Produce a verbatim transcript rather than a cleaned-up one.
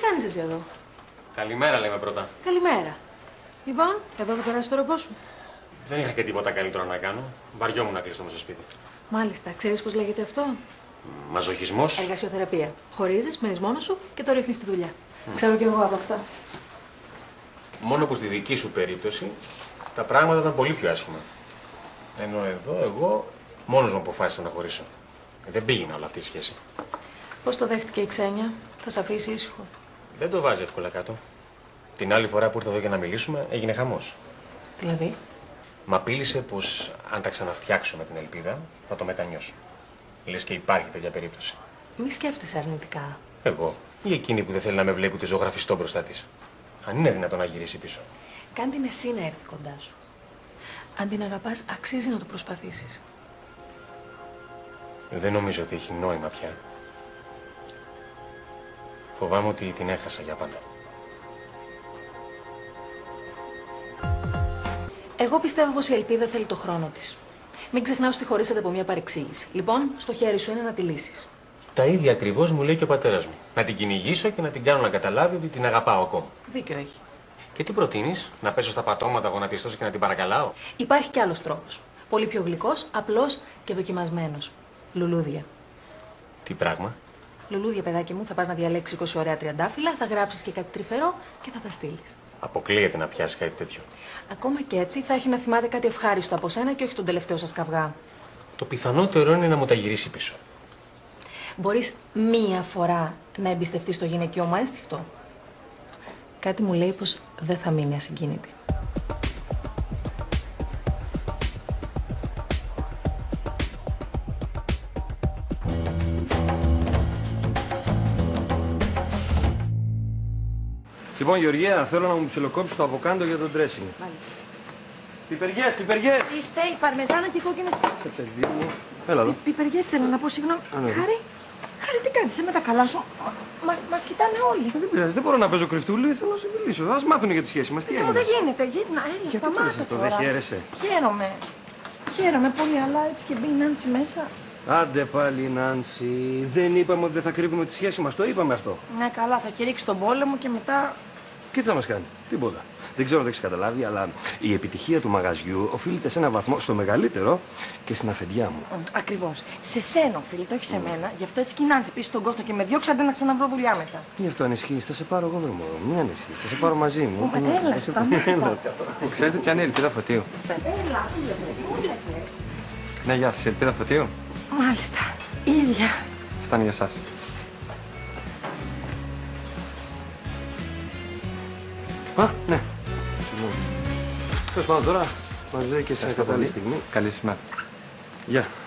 κάνεις εσύ εδώ? Καλημέρα λέμε πρώτα. Καλημέρα. Λοιπόν, εδώ θα περάσει το ροπό σου. Δεν είχα και τίποτα καλύτερο να κάνω. Βαριόμουν να κλείσω στο σπίτι. Μάλιστα. Ξέρεις πώς λέγεται αυτό? Μαζοχισμός. Εργασιοθεραπεία. Χωρίζεις, μένεις μόνος σου και το ρίχνεις στη δουλειά. Mm. Ξέρω κι εγώ από αυτά. Μόνο που στη δική σου περίπτωση τα πράγματα ήταν πολύ πιο άσχημα. Ενώ εδώ εγώ μόνος μου αποφάσισα να χωρίσω. Δεν πήγαινε όλη αυτή η σχέση. Πώς το δέχτηκε η Ξένια? Θα σε αφήσει ήσυχο? Δεν το βάζει εύκολα κάτω. Την άλλη φορά που ήρθε εδώ για να μιλήσουμε έγινε χαμός. Δηλαδή? Μ' απείλησε πως αν τα ξαναφτιάξω με την ελπίδα θα το μετανιώσω. Λες και υπάρχει τέτοια περίπτωση. Μη σκέφτεσαι αρνητικά. Εγώ ή εκείνη που δεν θέλει να με βλέπει ούτε ζωγραφιστό μπροστά της? Αν είναι δυνατόν να γυρίσει πίσω. Κάν την εσύ να έρθει κοντά σου. Αν την αγαπάς, αξίζει να το προσπαθήσεις. Δεν νομίζω ότι έχει νόημα πια. Φοβάμαι ότι την έχασα για πάντα. Εγώ πιστεύω πως η ελπίδα θέλει το χρόνο της. Μην ξεχνάω ότι χωρίσατε από μια παρεξήγηση. Λοιπόν, στο χέρι σου είναι να τη λύσεις. Τα ίδια ακριβώς μου λέει και ο πατέρας μου. Να την κυνηγήσω και να την κάνω να καταλάβει ότι την αγαπάω ακόμα. Δίκιο έχει. Και τι προτείνεις, να πέσω στα πατώματα γονατιστός και να την παρακαλάω? Υπάρχει κι άλλος τρόπος. Πολύ πιο γλυκός, απλός και δοκιμασμένος. Λουλούδια. Τι πράγμα? Λουλούδια, παιδάκι μου, θα πας να διαλέξεις είκοσι ωραία τριαντάφυλλα, θα γράψεις και κάτι τρυφερό και θα τα στείλεις. Αποκλείεται να πιάσει κάτι τέτοιο. Ακόμα και έτσι θα έχει να θυμάται κάτι ευχάριστο από σένα και όχι τον τελευταίο σας καυγά. Το πιθανότερο είναι να μου τα γυρίσει πίσω. Μπορείς μία φορά να εμπιστευτείς το γυναικείο μου ένστικτο? Κάτι μου λέει πως δεν θα μείνει ασυγκίνητη. Λοιπόν, Γεωργία, θέλω να μου ψιλοκόψεις το αβοκάντο για το dressing. Μάλιστα. Πιπεριές, πιπεριές! Είστε η παρμεζάνα και οι κόκκινες. Σε παιδί μου. Έλα εδώ. Πιπεριές θέλω να πω, συγγνώμη. Χάρη, Χάρη, τι κάνεις, με τα καλά σου. Μας, μας κοιτάνε όλοι. Ε, δεν πειράζει, δεν μπορώ να παίζω κρυφτούλη, θέλω να σε φιλήσω. Ας μάθουν για τη σχέση μας. Τι Ε, έγινε? δεν γίνεται, γύρνα, έλα, Γιατί το λες σταμάτα αυτό, τώρα. δεν χαίρεσαι? Χαίρομαι. Χαίρομαι πολύ, αλλά έτσι και μπει η Νάνση μέσα. Άντε πάλι, Νάνση. Δεν είπαμε ότι δεν θα κρύβουμε τη σχέση μας, το είπαμε αυτό. Ναι, καλά, θα κηρύξει τον πόλεμο και μετά. Και τι θα μας κάνει? Τίποτα. Δεν ξέρω αν το έχεις καταλάβει, αλλά η επιτυχία του μαγαζιού οφείλεται σε ένα βαθμό στο μεγαλύτερο και στην αφεντιά μου. Mm, ακριβώς. Σε σένα οφείλει, το όχι σε μένα. Γι' αυτό έτσι και η Νάνση πίσω στον Κώστα και με διώξει αντί να ξαναβρω δουλειά μετά. Γι' αυτό ανησυχείς, θα σε πάρω εγώ, βρε μωρό. Μην ανησυχείς, θα σε πάρω μαζί μου. Πούμε, έλα, σταμάτα. Ξέρετε ποια είναι η Ελπίδα Φωτίου? Έλα, Ναι, γεια σας, η Ελπίδα Φωτίου. μάλιστα, η ίδια. Φτάνει για εσάς. Α, ναι. Τέλος πάντων τώρα, μας βρήκε σε μια κατάλληλη στιγμή. Καλή σημέρα. Γεια.